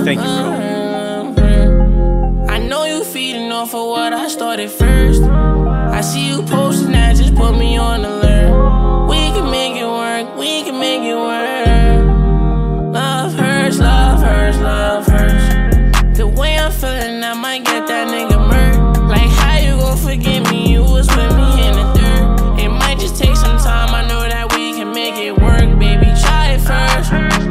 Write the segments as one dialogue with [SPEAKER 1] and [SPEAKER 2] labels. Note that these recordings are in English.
[SPEAKER 1] Thank you, bro.
[SPEAKER 2] I know you feeding off of what I started first. I see you posting that, just put me on alert. We can make it work, we can make it work. Love hurts, love hurts, love hurts. The way I'm feeling, I might get that nigga murked. Like how you gon' forgive me, you was with me in the dirt. It might just take some time, I know that we can make it work. Baby, try it first.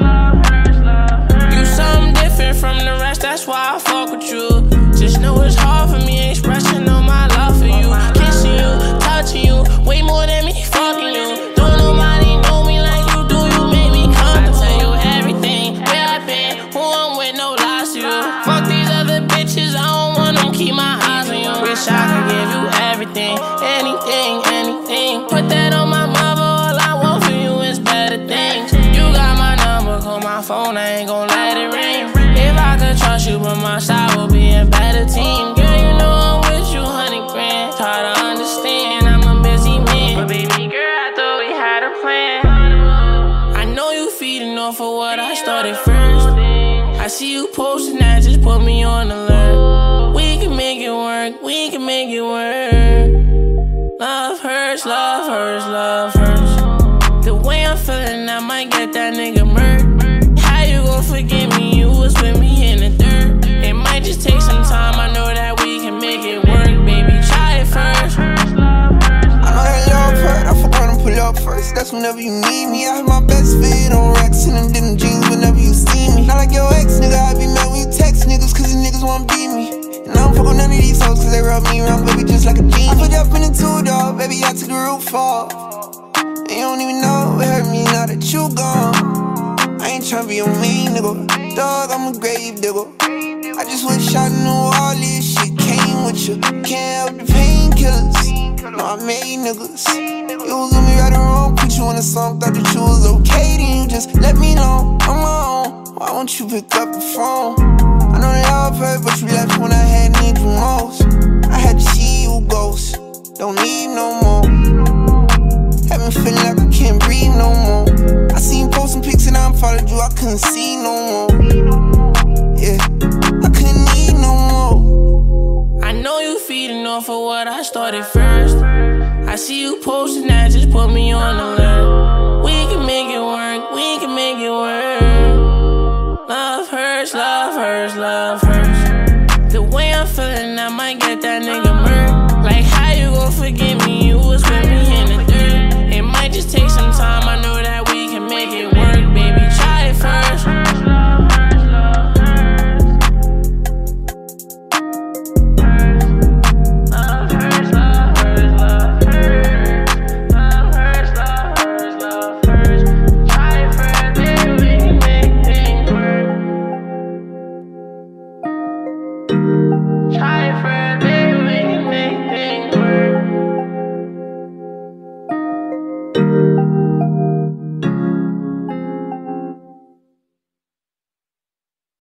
[SPEAKER 2] You something different from the rest, that's why I fuck with you. Just know it's hard for me expressing all my love for you. Kissing you, touching you, way more than me fucking you. Don't nobody know me like you do, you make me comfortable. I tell you everything, where I been, who I'm with, no lies to you. Fuck these other bitches, I don't want them, keep my eyes on you. Wish I could give you everything, anything, anything. Put that on my mother, all I want for you is better things. You got my number, call my phone, I ain't gon' let it ring. If I could trust you, but my side will be a better team. Girl, you know I'm with you, 100 grand. Try to understand, I'm a busy man. But baby girl, I thought we had a plan. I know you feeding off of what I started first. I see you posting that, just put me on alert. We can make it work, we can make it work. Love hurts, love hurts, love hurts. The way I'm feeling, I might get that nigga murked. How you gon' forgive me, you was with me in the dirt. It might just take some time, I know that we can make it work. Baby, try it first.
[SPEAKER 3] I know that love hurt, I forgot to pull up first. That's whenever you need me. I have my best fit on racks and them denim jeans whenever you see me. Not like your ex, nigga, I be mad when you text niggas, cause these niggas wanna beat me. And I don't fuck with none of these hoes, cause they rub me around, baby, just like a genie. I put up in the two-door, baby, I took the roof off. And you don't even know it hurt me now that you gone. I ain't tryna be a mean nigga, dog, I'm a grave digger. I just wish I knew all this shit came with you. Can't help the painkillers, no, I made niggas. You was with me right or wrong, put you on a song, thought that you was okay, then you just let me know I'm on. Why won't you pick up the phone? I know that love hurt, but you left when I had need you most. I had to see you ghost, don't need no more. Had me feeling like I can't breathe no more. I seen posting pics and I followed you, I couldn't see no more. Yeah, I couldn't need no more.
[SPEAKER 2] I know you feeding off of what I started first. I see you posting that, just put me on alert. We can make it work, we can make it work. Love hurts, love hurts, love hurts. The way I'm feeling, I might get that nigga murked. Like how you gon' forgive me?